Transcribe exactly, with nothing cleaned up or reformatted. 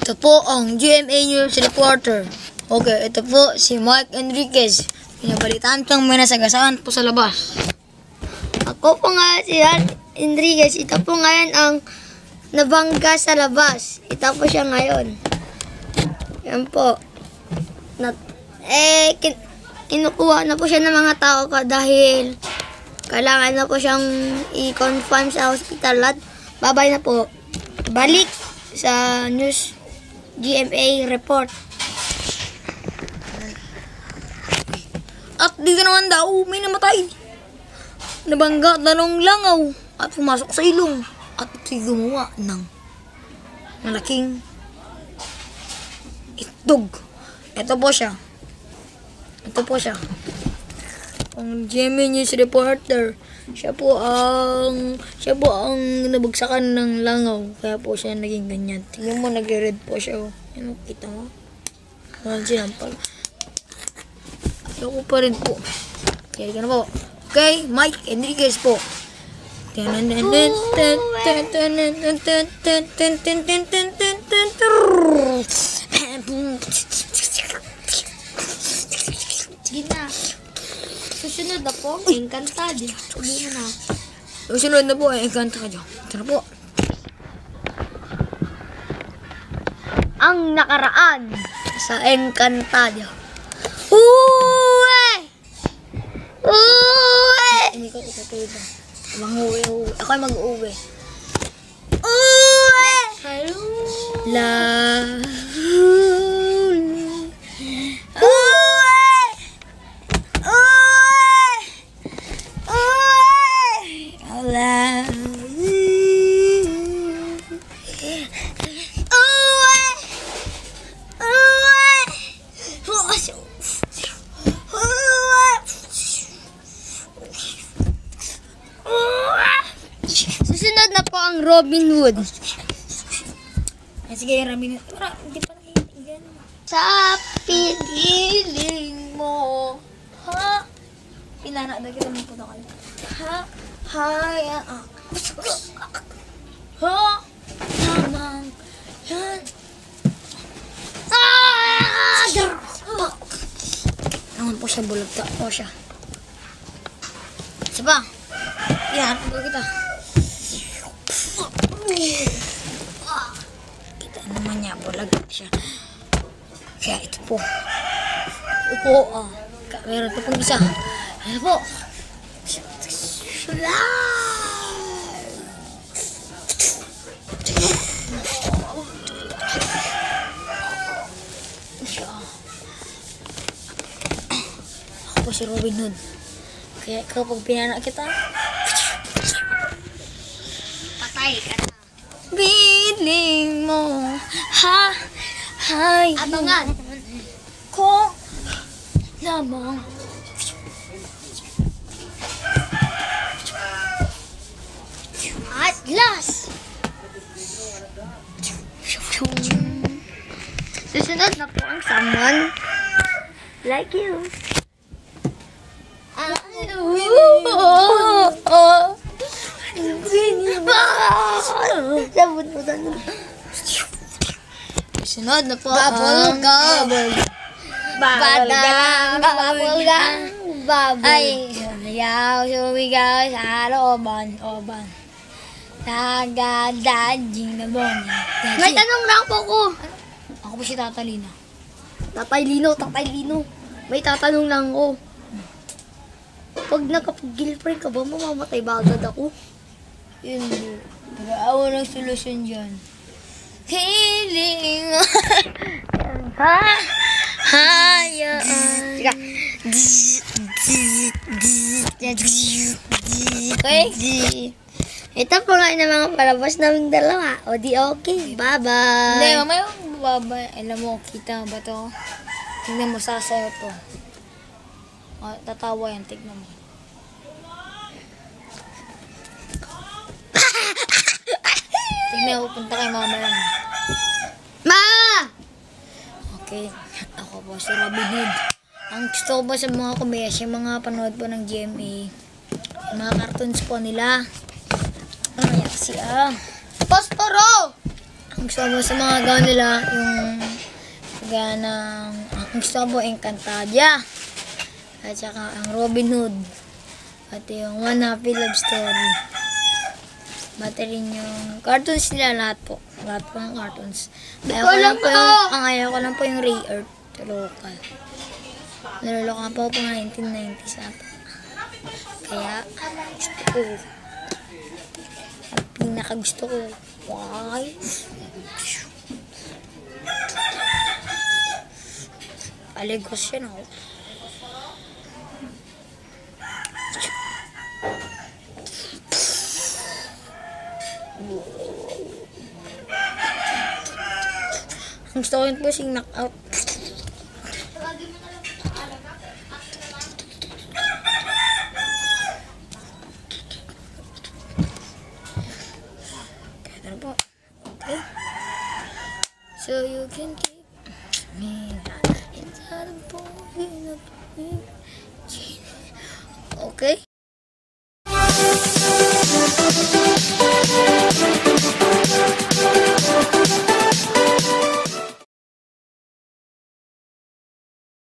Ito po ang G M A News Reporter. Okay, ito po si Mike Enriquez. Pinabalitaan kang may nasagasaan po sa labas. Ako po nga si Mike Enriquez. Ito po ngayon ang nabangga sa labas. Ito po siya ngayon. Yan po. Nat eh, kin kinukuha na po siya ng mga tao ka dahil kailangan na po siyang i-confirm sa hospital at babay na po. Balik sa news G M A report. At dito naman daw, may namatay. Nabangga dalawang langaw at pumasok sa ilong at gumawa ng malaking itlog. Ito po siya. Ito po siya. Ang G M A News Reporter. Siya po ang siya po ang nabagsakan ng langaw. Kaya po siya naging ganyan. Tingnan mo, nagre-red po siya. Oh. Ano, kita mo? Ayan, sinampal. Ayoko pa rin po. Kaya ka na po. Okay, Mike Enriquez po. Sige na. Susunod na po, Encantadia. Sabihin mo na. Susunod na po, Encantadia. Ito na po. Ang nakaraan sa Encantadia. Uwe! Uwe! Hindi ko ikatuloy ba? Mag-uwi, uwi. Ako ay mag-uwi. Uwe! La... Susunod na po ang Robin Hood. Ay, sige, Robin Hood. Para, hindi pa nakikigan. Sa pigiling mo, Ha? Pinana, dahil kita may puto kayo. Ha? Haya. Ah. Ha? Lamang. Yan. ah! Naman po siya, bulagta po siya. Isa pa. Yan, bulo kita. Kita naman niya, bulag siya. Kaya ito po. Ito po, ah. Meron pa pong isa. Ito po. Ako po si Robin Hood. Kaya kapag pinana kita, Patay ka na. piling mo, ha, hay, Abangan. ko, lamang. At last. Susunod na po ang someone like you. Sabot mo tayo. Sunod na po Bubble ang gum. bubble Badang, bubble gum, bubble. Ay, sumigaw, sumigaw sa looban, oban. Nagadadjing na boni. May tanong lang po ko. Ako po si Tata Lina. Tatay Lino, Tatay Lino. May tatanong lang ko. Pag nakapag-girlfriend ka ba, mamamatay ba agad ako? Hindi. Nag-aawa ng solusyon dyan. Healing. Ha? Hayaan. Sige. Okay? Ito po nga yung mga palabas namin dalawa. O di okay. Bye-bye. Hindi, mamaya babay. Alam mo, kita ba to? Tingnan mo, sasayo to. O, tatawa yan, tignan mo. Tignan mo, punta kay mama lang. Ma! Okay, ako po si Robin Hood. Ang gusto ko po sa mga kumiyas, yung mga panood po ng G M A, yung mga cartoons po nila. Ay, siya. Postoro! Gusto ko sa mga gawin nila, yung gaya ng, ang gusto ko po, Encantadia. At saka ang Robin Hood. At yung One Happy Love Story. Pati rin yung cartoons nila, lahat po. Lahat po ng cartoons. Ayaw ko lang po yung, ang ayaw ko lang po yung Ray Earth local. Naloloka po po nineteen nineties ata. Kaya, gusto ko. Ang pinakagusto ko. Why? Aligos yan ako. Ang gusto ko yun po sing knockout. Kaya po. Okay. So you can keep me inside the ball.